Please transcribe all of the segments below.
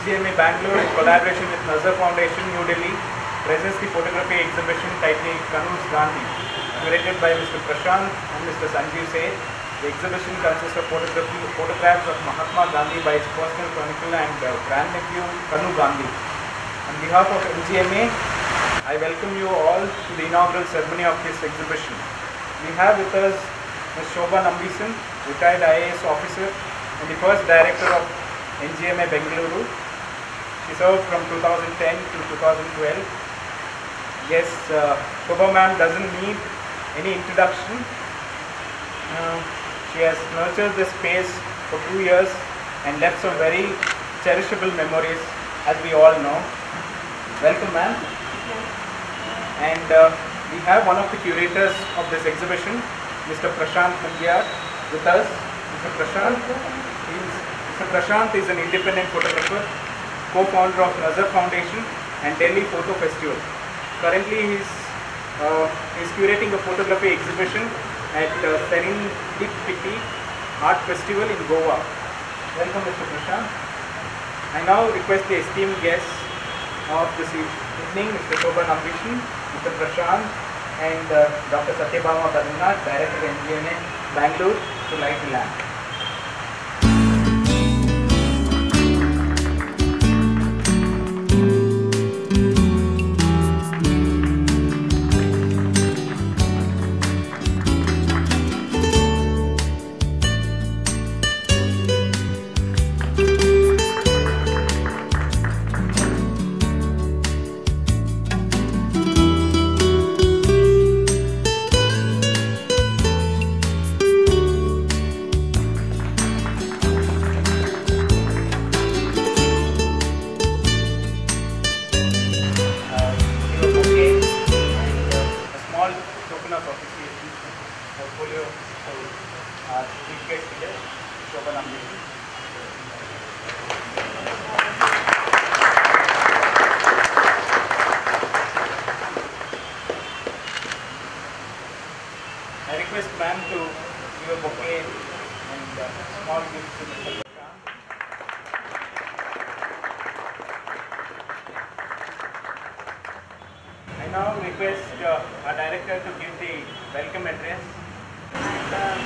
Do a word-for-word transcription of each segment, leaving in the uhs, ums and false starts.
G M A Bangalore, in collaboration with Nazar Foundation, New Delhi, presents the photography exhibition titled Kanu's Gandhi, curated by Mister Prashant and Mister Sanjeev Saith. The exhibition consists of photography, photographs of Mahatma Gandhi by his personal chronicler and uh, grand nephew Kanu Gandhi. On behalf of N G M A, I welcome you all to the inaugural ceremony of this exhibition. We have with us Miz Sobha Nambisan, retired I A S officer and the first director of N G M A Bengaluru. She served from two thousand ten to two thousand twelve. Yes, uh, Sobha ma'am doesn't need any introduction. Uh, she has nurtured this space for two years and left some very cherishable memories, as we all know. Welcome ma'am. And uh, we have one of the curators of this exhibition, Mister Prashant Panjiar, with us. Mister Prashant, is, Mister Prashant is an independent photographer, co-founder of Nazar Foundation and Delhi Photo Festival. Currently he is uh, is curating a photography exhibition at uh, Serendipity Art Festival in Goa. Welcome Mister Prashant. I now request the esteemed guests of this evening, Mister Sobha Nambisan, Mister Prashant and uh, Doctor Satyabhama Badrinath, Director N G M A Bangalore, to light the lamp. I request ma'am to give a bouquet and uh, small gift to Mister Prashant. I now request uh, our director to give the welcome address. And uh,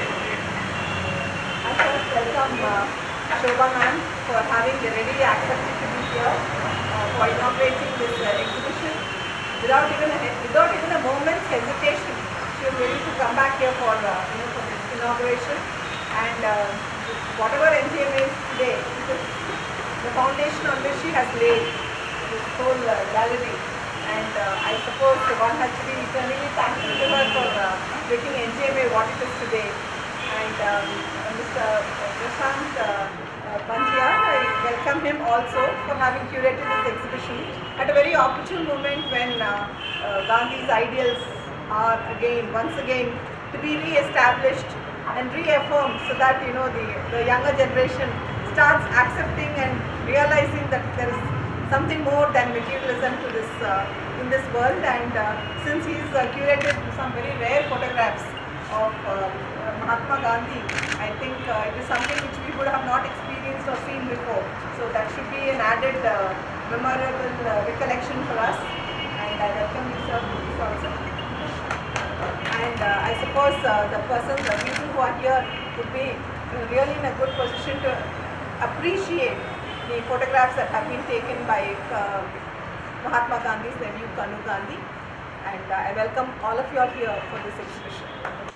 I first welcome uh, Sobha ma'am for having readily accepted to be here uh, for inaugurating this uh, exhibition without even a, without even a moment's hesitation. She was ready to come back here for, uh, you know, for this inauguration, and uh, whatever N G M A is today, is the foundation on which she has laid this whole uh, gallery, and uh, I suppose one has to be eternally thankful to her for uh, making N G M A what it is today. And um, Mister Prashant uh, uh, Panjiar, I welcome him also for having curated this exhibition at a very opportune moment when uh, uh, Gandhi's ideals are again, once again, to be re-established and reaffirmed, so that, you know, the, the younger generation starts accepting and realizing that there is something more than materialism to this uh, in this world. And uh, since he's uh, curated some very rare photographs of uh, Mahatma Gandhi, I think uh, it is something which we would have not experienced or seen before. So that should be an added uh, memorable uh, recollection for us. And I welcome you, sir, to this also. And uh, I suppose uh, the persons, the people who are here would be really in a good position to appreciate the photographs that have been taken by uh, Mahatma Gandhi's nephew Kanu Gandhi. And uh, I welcome all of you all here for this exhibition.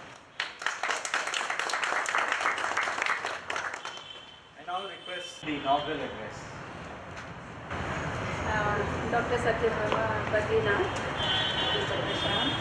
I now request the inaugural address. Uh, Doctor Satyabhama Badrinath, Mister Prashant,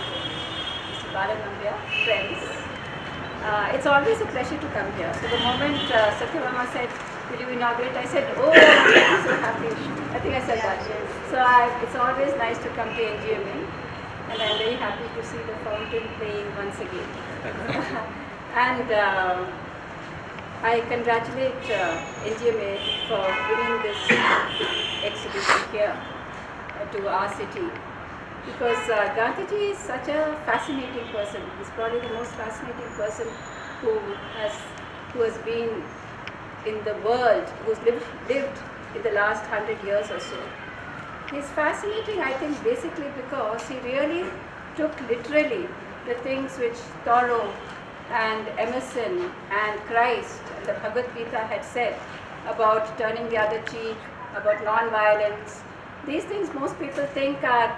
friends. Uh, it's always a pleasure to come here. So the moment uh, Satyabhama said, will you inaugurate? I said, oh, I'm so happy. I think I said that. So I, it's always nice to come to N G M A, and I'm very happy to see the fountain playing once again. And uh, I congratulate uh, N G M A for bringing this exhibition here uh, to our city. Because uh, Gandhiji is such a fascinating person. He's probably the most fascinating person who has who has been in the world, who's lived, lived in the last hundred years or so. He's fascinating, I think, basically because he really took literally the things which Thoreau and Emerson and Christ and the Bhagavad Gita had said about turning the other cheek, about non-violence. These things most people think are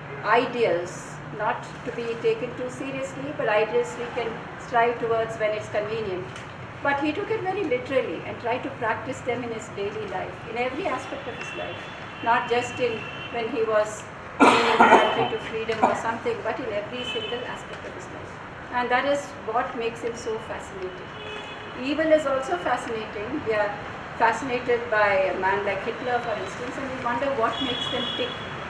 ideals, not to be taken too seriously, but ideals we can strive towards when it's convenient. But he took it very literally and tried to practice them in his daily life, in every aspect of his life, not just in when he was leading the country to freedom or something, but in every single aspect of his life. And that is what makes him so fascinating. Evil is also fascinating. We are fascinated by a man like Hitler, for instance, and we wonder what makes them tick.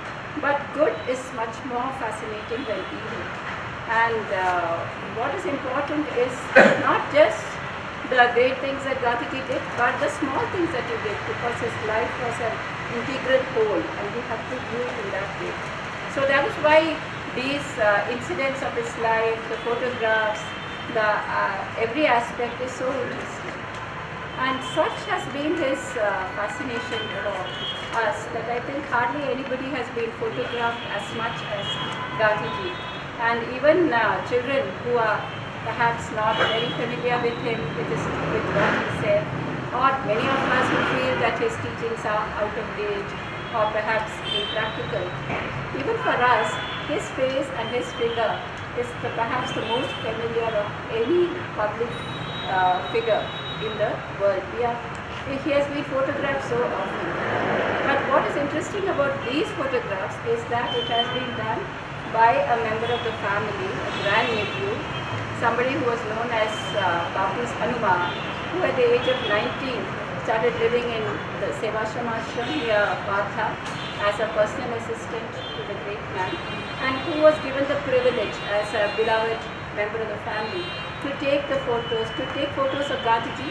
But good is much more fascinating than evil. And uh, what is important is not just the great things that Gandhiji did, but the small things that he did, because his life was an integral whole, and we have to view it in that way. So that is why these uh, incidents of his life, the photographs, the uh, every aspect is so interesting. And such has been his uh, fascination for us that I think hardly anybody has been photographed as much as Gandhiji. And even uh, children who are perhaps not very familiar with him, with, his, with what he said, or many of us who feel that his teachings are out of date or perhaps impractical. Even for us, his face and his figure is the, perhaps the most familiar of any public uh, figure in the world. We are, he has been photographed so often. But what is interesting about these photographs is that it has been done by a member of the family, a grand-nephew, somebody who was known as uh, Bapu's Hanuman, who at the age of nineteen started living in the Sevashram ashram near Vartha as a personal assistant to the great man, and who was given the privilege as a beloved member of the family to take the photos, to take photos of Gandhiji,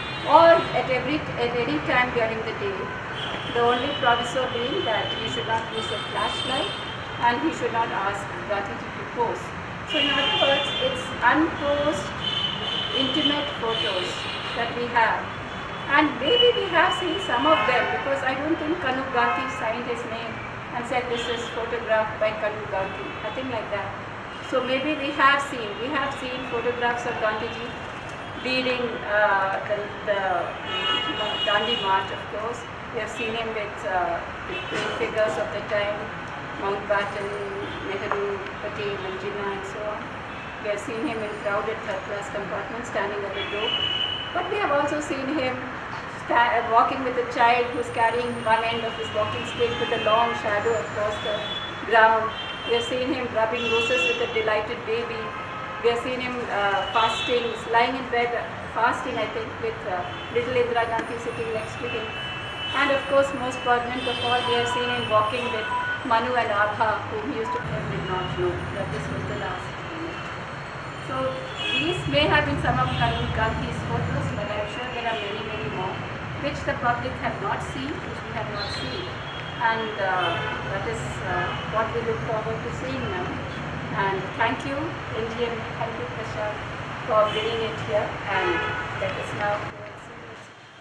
or at every at any time during the day. The only proviso being that he should not use a flashlight and he should not ask Gandhiji to pose. So in other words, it's unposed, intimate photos that we have. And maybe we have seen some of them, because I don't think Kanu Gandhi signed his name and said this is photographed by Kanu Gandhi, nothing like that. So maybe we have seen, we have seen photographs of Gandhiji leading uh, the, the Gandhi March, of course. We have seen him with uh, the great figures of the time, Mountbatten, Nehru, Patel, and Jinnah, and so on. We have seen him in crowded third-class compartments standing at the door. But we have also seen him walking with a child who's carrying one end of his walking stick with a long shadow across the ground. We have seen him rubbing roses with a delighted baby. We have seen him uh, fasting, lying in bed, fasting, I think, with uh, little Indira Gandhi sitting next to him. And of course, most pertinent of all, we have seen him walking with Manu and Abha, whom he used to have did not know that this was the last moment. So these may have been some of Kanu Gandhi's photos, but I am sure there are many, many more, which the public have not seen, which we have not seen. And uh, that is uh, what we look forward to seeing now. And thank you, Indian, thank you, Prashant, for bringing it here. And let us now go and see it.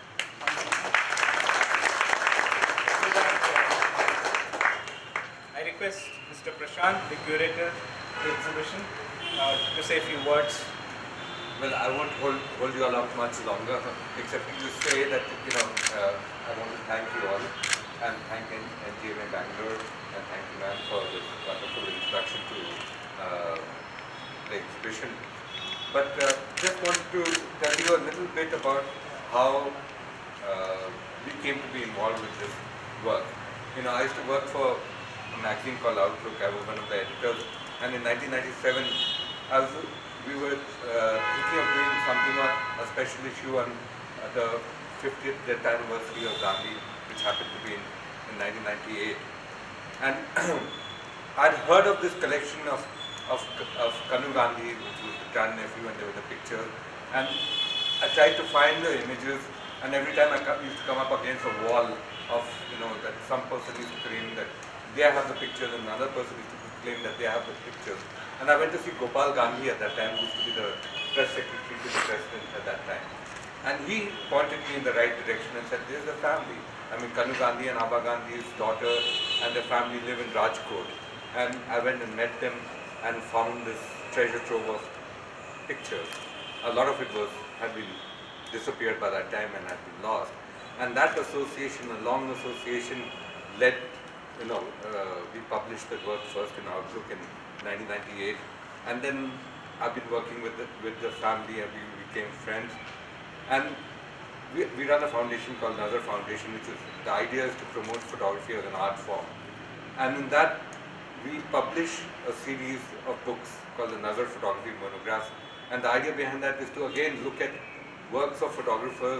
I request Mister Prashant, the curator of the exhibition, uh, to say a few words. Well, I won't hold, hold you all up much longer, except to say that, you know, uh, I want to thank you all, and thank N G M A Bangalore, and thank you, ma'am, for this wonderful introduction to uh, the exhibition. But uh, just wanted to tell you a little bit about how uh, we came to be involved with this work. You know, I used to work for a magazine called Outlook. I was one of the editors, and in nineteen ninety-seven, I was, we were uh, thinking of doing something on a special issue on uh, the fiftieth death anniversary of Gandhi, which happened to be in, in nineteen ninety-eight. And I'd heard of this collection of, of, of Kanu Gandhi, which was the grand nephew, and there were the pictures. And I tried to find the images, and every time I used to come up against a wall of, you know, that some person used to claim that they have the pictures, and another person used to claim that they have the pictures. And I went to see Gopal Gandhi at that time, who used to be the press secretary to the president at that time. And he pointed me in the right direction and said, "There's a family. I mean, Kanu Gandhi and Abha Gandhi's daughter and their family live in Rajkot." And I went and met them and found this treasure trove of pictures. A lot of it was had been disappeared by that time and had been lost. And that association, a long association, led, you know, uh, we published the work first in Outlook in nineteen ninety-eight, and then I've been working with the, with the family and we became friends. And we, we run a foundation called Nazar Foundation, which is, the idea is to promote photography as an art form. And in that, we publish a series of books called the Nazar Photography Monographs. And the idea behind that is to again look at works of photographers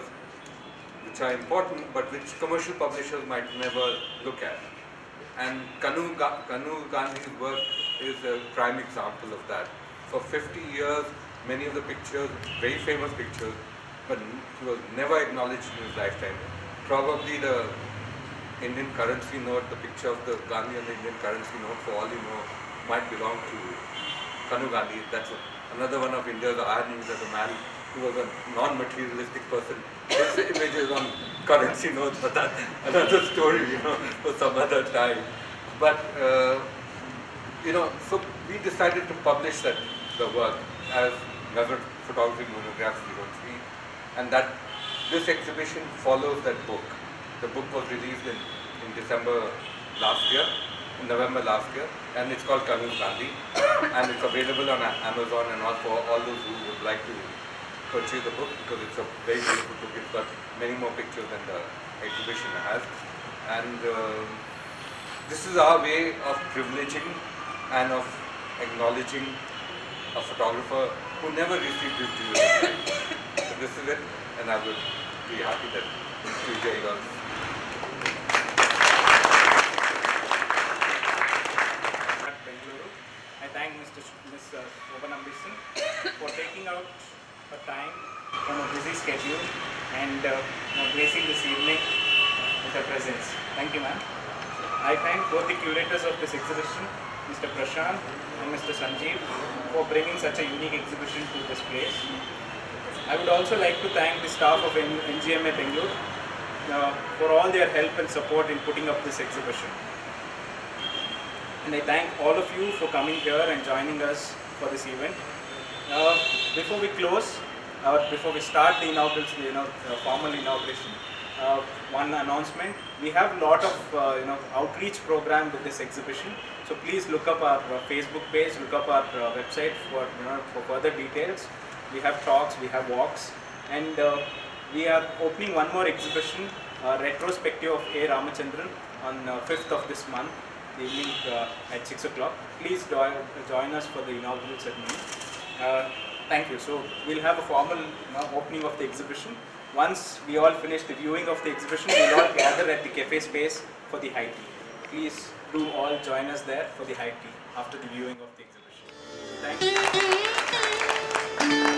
which are important but which commercial publishers might never look at. And Kanu, Kanu Gandhi's work is a prime example of that. For fifty years, many of the pictures, very famous pictures, but he was never acknowledged in his lifetime. Probably the Indian currency note, the picture of the Gandhi on the Indian currency note, for all you know, might belong to Kanu Gandhi. That's a, another one of India's ironies as a man who was a non-materialistic person. His image is on currency notes, but that's another story, you know, for some other time. But, uh, you know, so we decided to publish that, the work as Nazar Photography Monographs zero three, and that this exhibition follows that book. The book was released in, in December last year, in November last year, and it's called Kanu Gandhi, and it's available on Amazon and all for all those who would like to purchase the book, because it's a very beautiful book. It's got many more pictures than the exhibition has, and uh, this is our way of privileging and of acknowledging a photographer who never received his due. So this is it, and I would be happy that you join us. I thank Mister Miz Sobha Nambisan for taking out a time from a busy schedule and uh, you know, gracing this evening with her presence. Thank you, ma'am. I thank both the curators of this exhibition, Mister Prashant and Mister Sanjeev, for bringing such a unique exhibition to this place. I would also like to thank the staff of N G M A Bangalore uh, for all their help and support in putting up this exhibition. And I thank all of you for coming here and joining us for this event. Uh, before we close, uh, before we start the inaugural, you know, uh, formal inauguration, uh, one announcement: we have a lot of uh, you know outreach program with this exhibition. So please look up our uh, Facebook page, look up our uh, website for you know for further details. We have talks, we have walks, and uh, we are opening one more exhibition, uh, retrospective of A. Ramachandran, on uh, fifth of this month, the evening uh, at six o'clock. Please join, join us for the inaugural ceremony. Uh, thank you. So we'll have a formal uh, opening of the exhibition. Once we all finish the viewing of the exhibition, we'll all gather at the cafe space for the high tea. Please do all join us there for the high tea after the viewing of the exhibition. Thank you.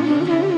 Thank you.